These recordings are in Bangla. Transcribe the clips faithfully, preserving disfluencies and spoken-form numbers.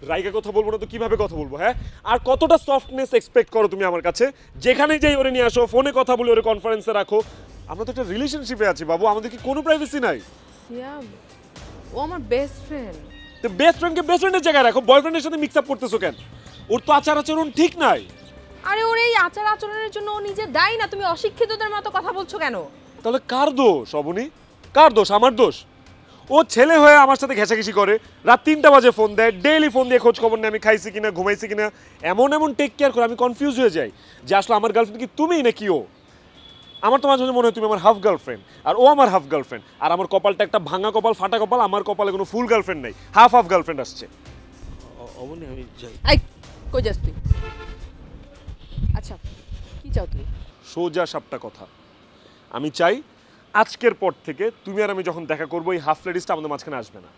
রাইগা কথা বলবো না তো কিভাবে কথা বলবো? হ্যাঁ, আর কতটা সফটনেস এক্সপেক্ট করো তুমি আমার কাছে? যেখানেই যাই ওরে নিয়ে আসো, ফোনে কথা বলি, ওরে কনফারেন্সে রাখো। আমরা তো একটা রিলেশনশিপে আছি বাবু, আমাদের কি কোনো প্রাইভেসি নাই? সিয়াম, ও আমার বেস্ট ফ্রেন্ড। তো বেস্ট ফ্রেন্ডকে বেস্ট ফ্রেন্ডের জায়গায় রাখো, বয়ফ্রেন্ডের সাথে মিক্স আপ করতেছো কেন? ওর তো আচার আচরণ ঠিক নাই। আরে ওর এই আচার আচরণের জন্য ও নিজে দায়ী না, তুমি অশিক্ষিতদের মতো কথা বলছো কেন? তাহলে কার দোষ অবনী? কার দোষ? আমার দোষ? ও ছেলে হয়ে আমার সাথে ঘেঁষাঘেঁষি করে, রাত তিনটা বাজে ফোন দেয়, ডেইলি ফোন দিয়ে খোঁজ খবর নেই আমি খাইছি কিনা, ঘুমাইছি কিনা, এমন এমন টেক কেয়ার করে আমি কনফিউজ হয়ে যাই যে আসলে আমার গার্লফ্রেন্ড কি তুমিই নাকি ও? আমার তো মাঝে মাঝে মনে হয় তুমি আমার হাফ গার্লফ্রেন্ড আর ও আমার হাফ গার্লফ্রেন্ড, আর আমার কপালটা একটা ভাঙা কপাল, ফাটা কপাল, আমার কপালে কোনো ফুল গার্লফ্রেন্ড নেই, হাফ হাফ গার্লফ্রেন্ড আসছে। অবনী আমি যাই। এই কই যাস তুই? আচ্ছা কি চাও তুমি? সোজা সাপটা কথা, আমি চাই আজকের পর থেকে তুমি আর আমি যখন দেখা করবো এই হাফ লেডিসটা আমাদের মাঝখানে আসবে না।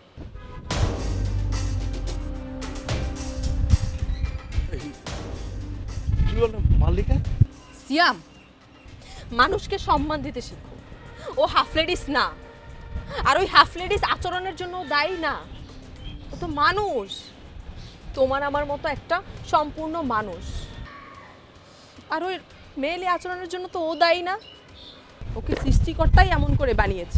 কি বললাম মালিকা? সিয়াম, মানুষকে সম্মান দিতে শিখো। ও হাফ লেডিস না, আর ওই হাফ লেডিস আচরণের জন্য দায়ী না। ও তো মানুষ, তোমার আমার মতো একটা সম্পূর্ণ মানুষ। আর ওই মেয়েলি আচরণের জন্য তো ও দায়ী না, ওকে সৃষ্টিকর্তাই এমন করে বানিয়েছে।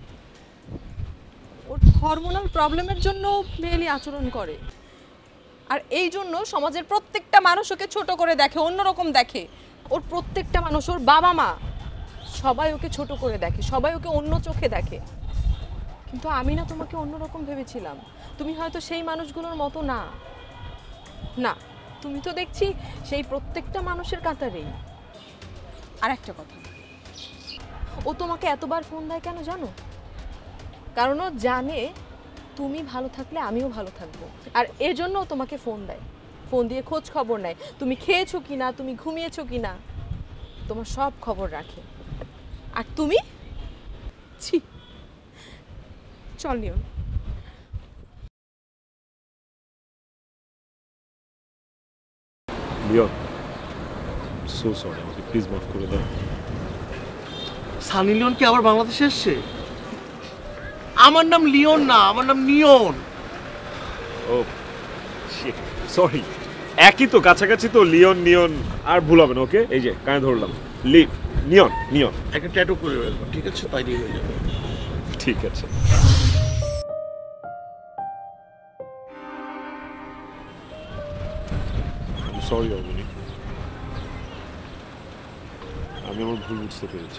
ওর হরমোনাল প্রবলেমের জন্য মেয়েলি আচরণ করে, আর এই জন্য সমাজের প্রত্যেকটা মানুষ ওকে ছোট করে দেখে, অন্যরকম দেখে। ওর প্রত্যেকটা মানুষ, ওর বাবা মা সবাই ওকে ছোট করে দেখে, সবাই ওকে অন্য চোখে দেখে। কিন্তু আমি না তোমাকে অন্যরকম ভেবেছিলাম, তুমি হয়তো সেই মানুষগুলোর মতো না। না, তুমি তো দেখছি সেই প্রত্যেকটা মানুষের কাতারেই। আর একটা কথা, ও তোমাকে এতবার ফোন দেয় কেন জানো? কারণ ও জানে তুমি ভালো থাকলে আমিও ভালো থাকবো, আর এজন্য ও তোমাকে ফোন দেয়। ফোন দিয়ে খোঁজ খবর নেয়, তুমি খেয়েছো কিনা, তুমি ঘুমিয়েছো কিনা, তোমার সব খবর রাখে। আর তুমি ছি, চল নিও। লিওন, সো সরি, আমাকে প্লিজ মাফ করে দাও। সানি লিওন কি আবার বাংলাদেশে এসছে? আমার নাম লিওন না, আমার নাম নিয়ন। ও শিট, সরি, একই তো, কাছাকাছি তো, লিওন নিয়ন, আর ভুল হবে না। ওকে, এই যে কানে ধরলাম, লি নিয়ন নিয়ন। একটা ট্যাটু করে ফেলবো, ঠিক আছে? তাই দিয়ে হয়ে যাবে। ঠিক আছে। সরি অবনী, আমি আমার ভুল বুঝতে পেরেছি।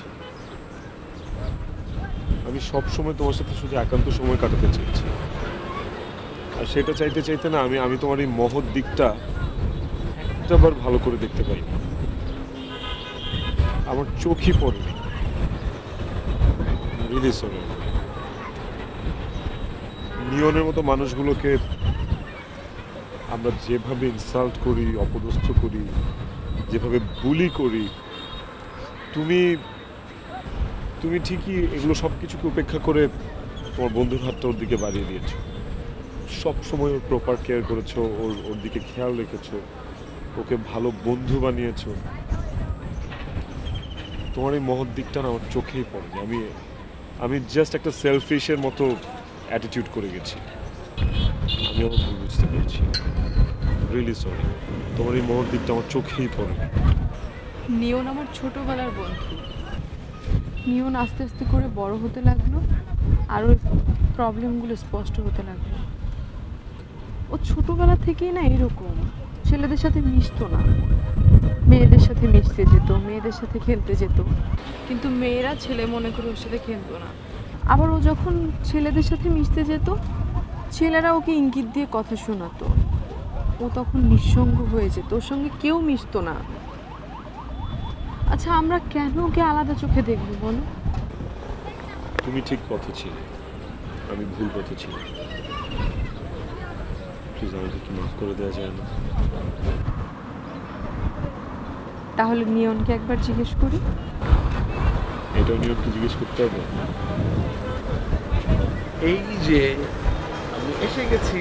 আমি সব সময় তোমার সাথে শুধু একান্ত সময় কাটাতে চেয়েছি, আর সেটা চাইতে চাইতে না আমি আমি তোমার এই মহৎ দিকটা একটাবার ভালো করে দেখতে পাই, আমার চোখই পড়েনি। Really sorry. নিয়নের মতো মানুষগুলোকে আমরা যেভাবে ইনসাল্ট করি, অপদস্থ করি, যেভাবে বুলি করি, তুমি তুমি ঠিকই এগুলো সব কিছুকে উপেক্ষা করে তোমার বন্ধুর হাতটা ওর দিকে বাড়িয়ে দিয়েছো। সব সময় ওর প্রপার কেয়ার করেছো, ওর ওর দিকে খেয়াল রেখেছো, ওকে ভালো বন্ধু বানিয়েছো। তোমার এই মহৎ দিকটা না আমার চোখেই পড়েনি। আমি আমি জাস্ট একটা সেলফিশের মতো অ্যাটিটিউড করে গেছি। আমি আমার ভুল বুঝতে পেরেছি, রিয়েলি সরি। তোমার এই মহৎ দিকটা আমার চোখেই পড়েনি। নিয়ন আমার ছোটবেলার বন্ধু। নিয়ন আস্তে আস্তে করে বড় হতে লাগলো, আর ওই প্রবলেমগুলো স্পষ্ট হতে লাগলো। ও ছোটবেলা থেকেই না এরকম, ছেলেদের সাথে মিশতো না, মেয়েদের সাথে মিশতে যেত, মেয়েদের সাথে খেলতে যেত, কিন্তু মেয়েরা ছেলে মনে করে ওর সাথে খেলতো না। আবার ও যখন ছেলেদের সাথে মিশতে যেত, ছেলেরা ওকে ইঙ্গিত দিয়ে কথা শোনাতো, ও তখন নিঃসঙ্গ হয়ে যেত, ওর সঙ্গে কেউ মিশতো না। আচ্ছা, আমরা কেন ওকে আলাদা চোখে দেখবো বলো? তুমি ঠিক পথে ছিলে, আমি ভুল পথে ছিলাম। প্লিজ আমাকে কি মাফ করে দেওয়া যায় না? তাহলে নিয়নকে একবার জিজ্ঞেস করি। এটাও নিয়নকে জিজ্ঞেস করতে হবে? এই যে আমি এসে গেছি।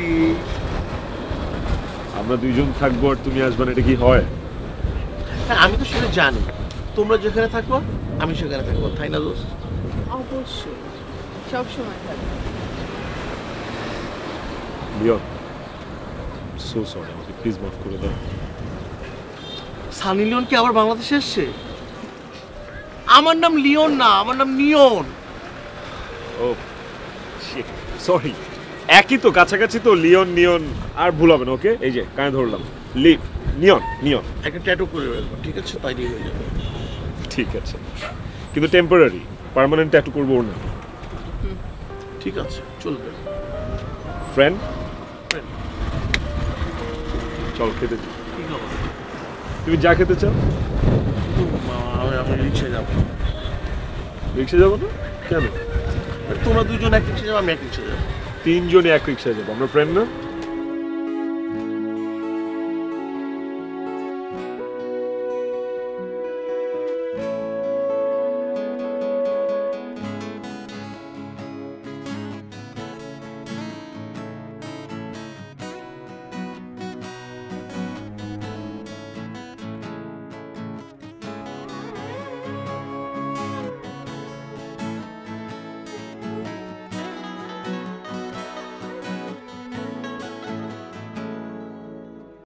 আমরা দুইজন থাকবো আর তুমি আসবে না, এটা কি হয়? হ্যাঁ, আমি তো সেটা জানি। তোমরা যেখানে থাকো আমি সেখানে থাকবো, তাই না দোস্ত? অবশ্যই, সব সময় থাকবে। লিওন, সো সরি, আমাকে প্লিজ মাফ করে দাও। সানি লিওন কি আবার বাংলাদেশে এসছে? আমার নাম লিওন না, আমার নাম নিয়ন। ও সরি, একই তো, কাছাকাছি তো, লিওন নিয়ন, আর ভুল হবে না। ওকে, এই যে কানে ধরলাম, লি নিয়ন নিয়ন। একটা ট্যাটু করে ফেলবো, ঠিক আছে? তাই দিয়ে হয়ে যাবে। ঠিক আছে, কিন্তু টেম্পোরারি, পার্মানেন্ট ট্যাটু করবো ওর না। ঠিক আছে, চলবে। ফ্রেন্ড, চল খেতে যাই। কি খাবো? তুমি যা খেতে চাও। আমি আমি রিক্সায় যাবো। রিক্সা যাবো না কেন? তোমরা দুজন এক রিক্সায় যাবো, আমি এক রিক্সায় যাবো। তিনজনে এক রিক্সায় যাবো, আমরা ফ্রেন্ড না?